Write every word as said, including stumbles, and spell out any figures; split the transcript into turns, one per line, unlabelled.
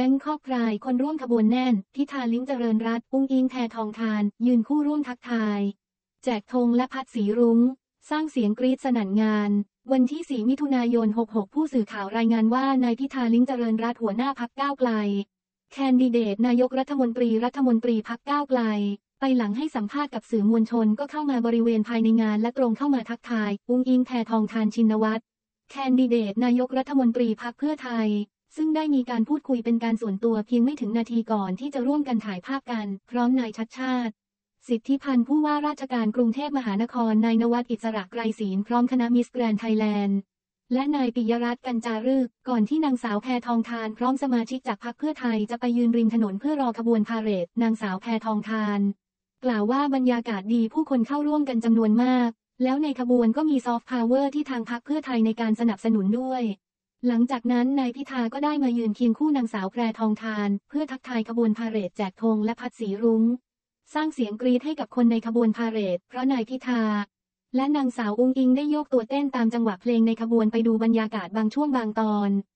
บงคอกพรายคนร่วมขบวนแน่นพิธาลิ้มเจริญรัตน์อุ้งอิงแพทองธารยืนคู่ร่วมทักทายแจกธงและพัดสีรุ้งสร้างเสียงกรี๊ดสนั่นงานวันที่สี่มิถุนายนหกหกผู้สื่อข่าวรายงานว่านายพิธาลิ้มเจริญรัตน์หัวหน้าพรรคก้าวไกลแคนดิเดตนายกรัฐมนตรีรัฐมนตรีพรรคก้าวไกลไปหลังให้สัมภาษณ์กับสื่อมวลชนก็เข้ามาบริเวณภายในงานและตรงเข้ามาทักทายอุ้งอิงแพทองธารชินวัตรแคนดิเดตนายกรัฐมนตรีพรรคเพื่อไทยซึ่งได้มีการพูดคุยเป็นการส่วนตัวเพียงไม่ถึงนาทีก่อนที่จะร่วมกันถ่ายภาพกันพร้อมนายชัชชาติสิทธิพันธ์ผู้ว่าราชการกรุงเทพมหานครนายนวัดอิสระไกรศีลพร้อมคณะมิสแกรนด์ไทยแลนด์และนายปิยรัตน์กัญจารึกก่อนที่นางสาวแพทองธารพร้อมสมาชิกจากพรรคเพื่อไทยจะไปยืนริมถนนเพื่อรอขบวนพาเหรดนางสาวแพทองธารกล่าวว่าบรรยากาศดีผู้คนเข้าร่วมกันจำนวนมากแล้วในขบวนก็มีซอฟต์พาวเวอร์ที่ทางพรรคเพื่อไทยในการสนับสนุนด้วยหลังจากนั้นนายพิธาก็ได้มายืนเคียงคู่นางสาวแพทองธารเพื่อทักทายขบวนพาเหรดแจกธงและพัดสีรุ้งสร้างเสียงกรี๊ดให้กับคนในขบวนพาเหรดเพราะนายพิธาและนางสาวอุ้งอิงได้โยกตัวเต้นตามจังหวะเพลงในขบวนไปดูบรรยากาศบางช่วงบางตอน